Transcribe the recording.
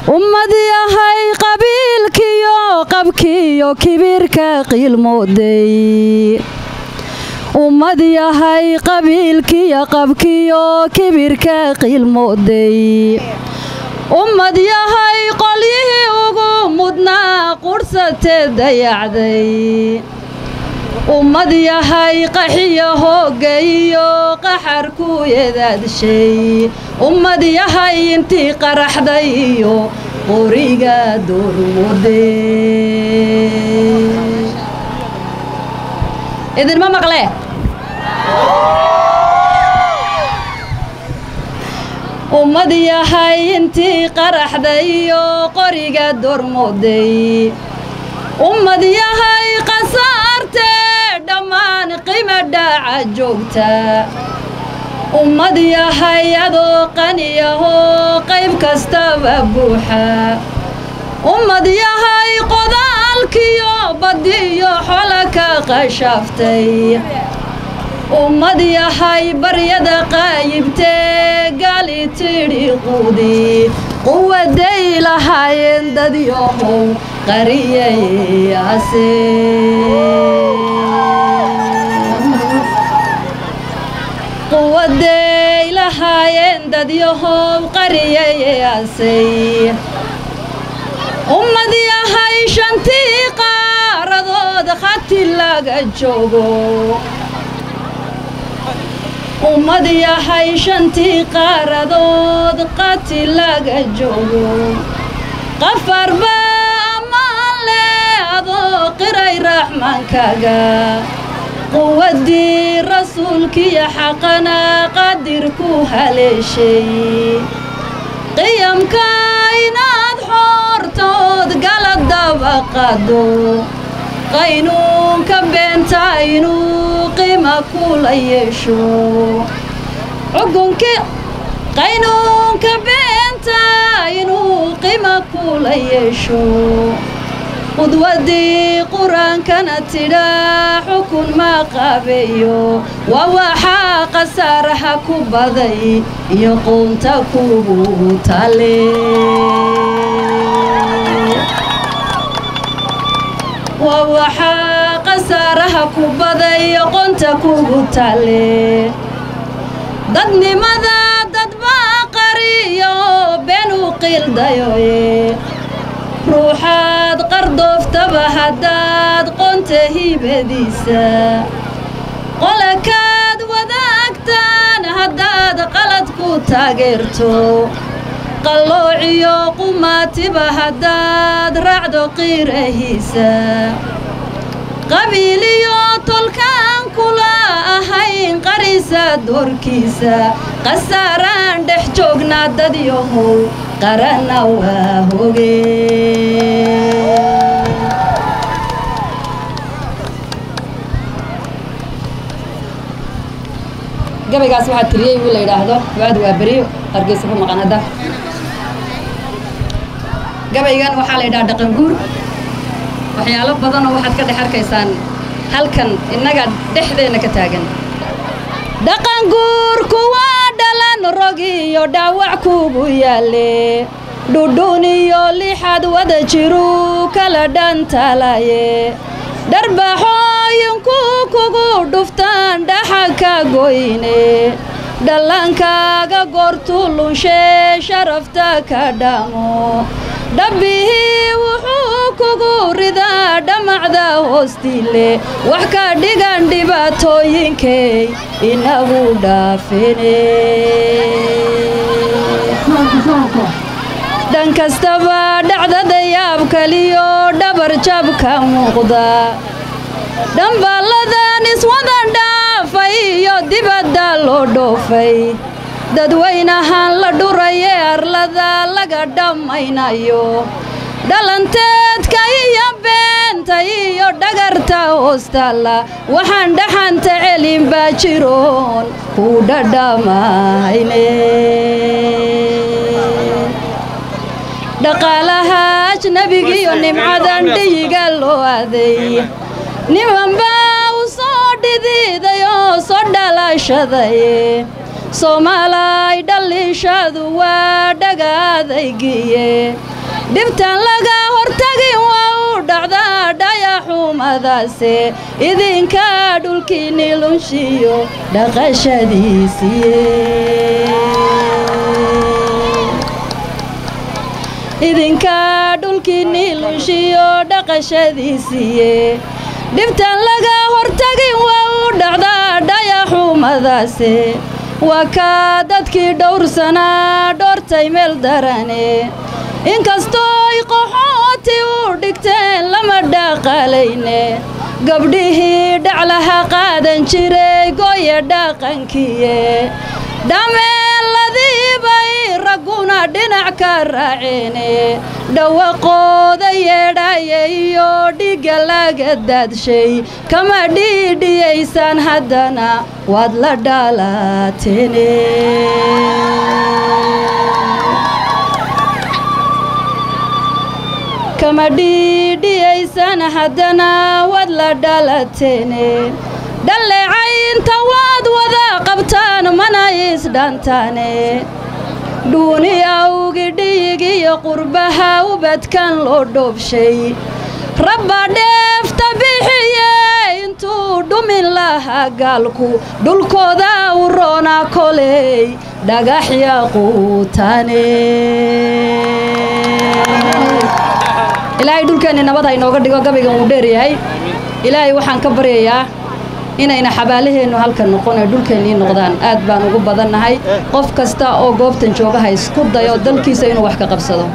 ummadii ahay qabiilkiyo qabkiyo kibirka qiilmooday ummadii ahay qabiilkiyo qabkiyo kibirka qiilmooday ummad yahay qolyihii ugu mudnaa qursatee dayacday ummad yahay qaxiyo hooga iyo qaxarku yeedaadshay ummad yahay intii qaraxday iyo qoriga doormooday idinma maqle ummad yahay intii qaraxday iyo qoriga doormooday ummad yahay qasaartee dhammaan qiimo dhaca joogta ummad yahay adoo qaniyahoo qayb kastaba buuxa ummad yahay qodaalkiyo badiyo xola ka qashaaftay ummad yahay baryada qaayibtee gaali tidhi quudi quwaday lahaayeen dadyohow qariyayaase quwaday lahaayeen dadyohow qariyayaasay ummad yahay shantii qaaradood khati laga joogo ummad yahay shantii qaaradood qati laga joogo qafarba ammaan leh adoo qiray raxmaankaaga quwadii rasuulkiyo xaqana qadirku haleeshay qiyamka inaad xoortood gala daba qaado qaynuunka beenta inuu qiima kula yeesho xukunki qaynuunka beenta inuu qiima kula yeesho qudwadii quraankana tidhaa xukun ma qabeeyo waa waxaa qasaaraha ku baday iyo qoonta kugu tale waa waxaa qasaaraha ku baday iyo qoonta kugu tale dadnimada dadbaa qariyo beenu qiildayoye ruuxaad qardooftaba haddaad qonta hibadiisa qolakaad wadaagtaan haddaad qalad ku taageerto qalloociyo qumaatiba haddaad raacdo qiirahiisa qabiiliyo tolkaan kula ahayn qarisa doorkiisa qasaaraan dhex joognaa dadyohow qarana waa hoge gabaygaas waxaa tiriyey wiil la yidhaahdo waad waa beriyo hargeysa ku maqan hadda gabaygan waxaa la yidhaha dhaqan guur waxyaalo badanoo waxaad ka dhex arkaysaan halkan innaga dhexdeenna ka taagan dhaqan guurku waa dhalan rog iyo dhaawac kugu yaale dhudhun iyo lixaad wada jiru kala dhantalaye dharbaxooyinku kugu dhuftaan dhaxa ka goyne dhallankaaga goortu lunshee sharafta ka dhamo dhabbihii wuxuu kugu ridaa dhamacda hoostiile wax ka dhigan dhibaatooyinkay inagu dhaafine dhan kastaba dhacdada yaab kaliyo dhabar jab ka muuqda dhambaaladan iswadan dhaafay iyo dibadda loo dhoofay dadweynahan la dhuraye arlada laga dhammaynayo dhalanteedka iyo beenta iyo dhagarta hoostaalla waxaan dhaxanta celin baa jiroon ku dhadhamayne dhaqaalaha ajnabigiyo nimcadan dhiyiga loo aaday niman baa u soo dhidiiday oo soo dhalashaday soomaalay dhaliishadu waa dhagaadaygiye dhibtan laga hortagin waa u dhacdaa dhayaxumadaase idinka dhulkiinni lunshiyo dhaqashadiisiye idinka dhulkiinni lunshiyo dhaqashadiisiye dhibtan laga hortagin waa u dhacdaa dhayaxumadaase waa kaa dadkii dhowrsanaa dhoortay meel darane inkastoo ay qaxooti u dhigteen lama dhaqaalayne gabdhihii dhaclaha qaadan jiray gooya dhaqankiye dhameeladiibay ragguna dhinac ka raaceene dhawaqooda yeedhaya iyo dhiga laga daadshay kama dhiidhiyaysaan haddana waad la dhalateene kama dhiidhiyaysaan haddana waad la dhalateene dhaleecaynta waad wada qabtaan mana isdhantaane dhuuni awgi dhiigiyo qurbaha ubadkan loo dhoobshay rabba dheefta bixiye intuu dhumin lahaa gaalku dhulkooda u roona koley dhagaxya quutaane ilaahay dhulkeenni nabad ha inooga dhigo gabaygan wuu dheer yahay ilaahay waxaan ka baryayaa inayna xabaalaheennu halkan noqon ee dhulkeennii noqdaan aad baan ugu badannahay qof kasta oo goobtan jooga ha isku dayo dalkiisa inuu wax ka qabsado